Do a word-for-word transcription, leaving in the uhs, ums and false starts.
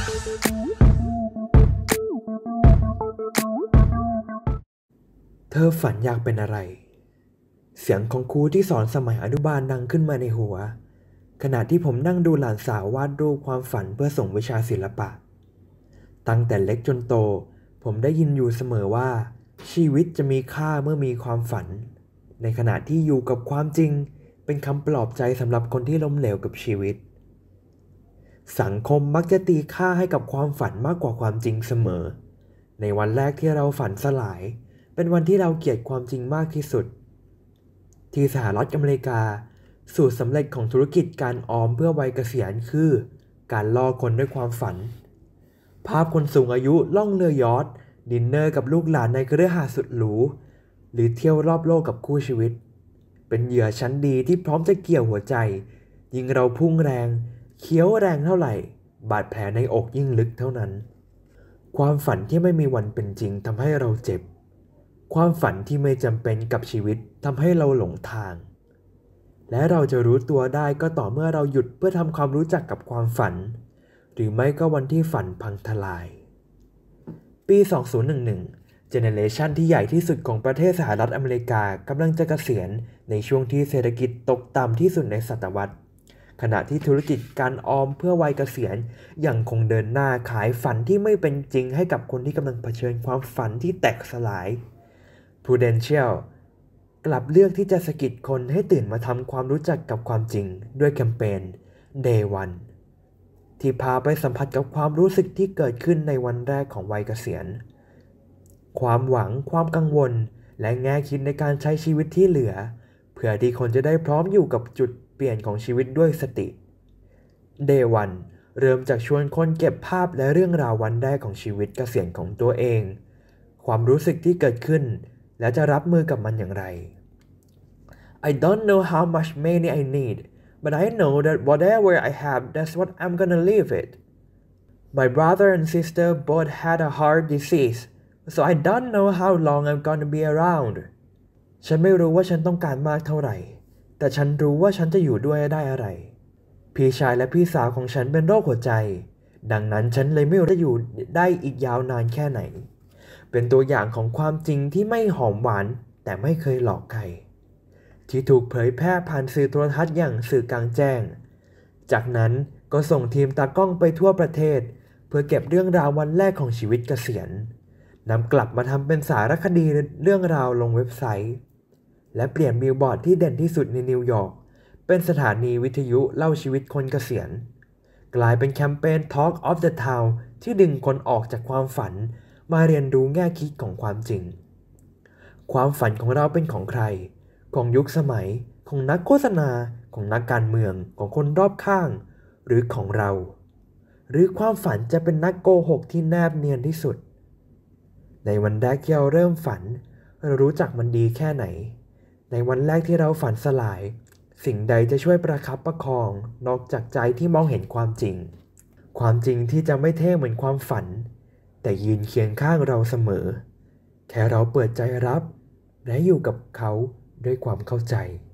เธอฝันอยากเป็นอะไรเสียงของครูที่สอนสมัยอนุบาลดังขึ้นมาในหัวขณะที่ผมนั่งดูหลานสาววาดรูปความฝันเพื่อส่งวิชาศิลปะตั้งแต่เล็กจนโตผมได้ยินอยู่เสมอว่าชีวิตจะมีค่าเมื่อมีความฝันในขณะที่อยู่กับความจริงเป็นคำปลอบใจสำหรับคนที่ล้มเหลวกับชีวิตสังคมมักจะตีค่าให้กับความฝันมากกว่าความจริงเสมอในวันแรกที่เราฝันสลายเป็นวันที่เราเกลียดความจริงมากที่สุดที่สหรัฐอเมริกาสูตรสำเร็จของธุรกิจการออมเพื่อวัยเกษียณคือการล่อคนด้วยความฝันภาพคนสูงอายุล่องเรือยอชท์ดินเนอร์กับลูกหลานในคฤหาสน์สุดหรูหรือเที่ยวรอบโลกกับคู่ชีวิตเป็นเหยื่อชั้นดีที่พร้อมจะเกี่ยวหัวใจยิ่งเราพุ่งแรงเคี้ยวแรงเท่าไหร่บาดแผลในอกยิ่งลึกเท่านั้นความฝันที่ไม่มีวันเป็นจริงทำให้เราเจ็บความฝันที่ไม่จำเป็นกับชีวิตทำให้เราหลงทางและเราจะรู้ตัวได้ก็ต่อเมื่อเราหยุดเพื่อทำความรู้จักกับความฝันหรือไม่ก็วันที่ฝันพังทลายปีสองพันสิบเอ็ดเจเนเรชันที่ใหญ่ที่สุดของประเทศสหรัฐอเมริกากำลังจะเกษียณในช่วงที่เศรษฐกิจตกต่ำที่สุดในศตวรรษขณะที่ธุรกิจการออมเพื่อวัยเกษียณยังคงเดินหน้าขายฝันที่ไม่เป็นจริงให้กับคนที่กำลังเผชิญความฝันที่แตกสลาย Prudential กลับเลือกที่จะสะกิดคนให้ตื่นมาทำความรู้จักกับความจริงด้วยแคมเปญ Day One ที่พาไปสัมผัสกับความรู้สึกที่เกิดขึ้นในวันแรกของวัยเกษียณความหวังความกังวลและแง่คิดในการใช้ชีวิตที่เหลือเพื่อที่คนจะได้พร้อมอยู่กับจุดเปลี่ยนของชีวิตด้วยสติ Day One เริ่มจากชวนคนเก็บภาพและเรื่องราววันแรกของชีวิตเกษียณของตัวเองความรู้สึกที่เกิดขึ้นและจะรับมือกับมันอย่างไร I don't know how much money I need but I know that whatever I have that's what I'm gonna live it My brother and sister both had a heart disease so I don't know how long I'm gonna be around ฉันไม่รู้ว่าฉันต้องการมากเท่าไหร่แต่ฉันรู้ว่าฉันจะอยู่ด้วยได้อะไรพี่ชายและพี่สาวของฉันเป็นโรคหัวใจดังนั้นฉันเลยไม่รู้จะอยู่ได้อีกยาวนานแค่ไหนเป็นตัวอย่างของความจริงที่ไม่หอมหวานแต่ไม่เคยหลอกใครที่ถูกเผยแพร่ผ่านสื่อโทรทัศน์อย่างสื่อกลางแจ้งจากนั้นก็ส่งทีมตากล้องไปทั่วประเทศเพื่อเก็บเรื่องราววันแรกของชีวิตเกษียณนำกลับมาทำเป็นสารคดีเรื่องราวลงเว็บไซต์และเปลี่ยนบิลบอร์ดที่เด่นที่สุดในนิวยอร์กเป็นสถานีวิทยุเล่าชีวิตคนเกษียณกลายเป็นแคมเปญ Talk of the Town ที่ดึงคนออกจากความฝันมาเรียนรู้แง่คิดของความจริงความฝันของเราเป็นของใครของยุคสมัยของนักโฆษณาของนักการเมืองของคนรอบข้างหรือของเราหรือความฝันจะเป็นนักโกหกที่แนบเนียนที่สุดในวันแรกที่เราเริ่มฝันเรารู้จักมันดีแค่ไหนในวันแรกที่เราฝันสลายสิ่งใดจะช่วยประคับประคองนอกจากใจที่มองเห็นความจริงความจริงที่จะไม่เท่เหมือนความฝันแต่ยืนเคียงข้างเราเสมอแค่เราเปิดใจรับและอยู่กับเขาด้วยความเข้าใจ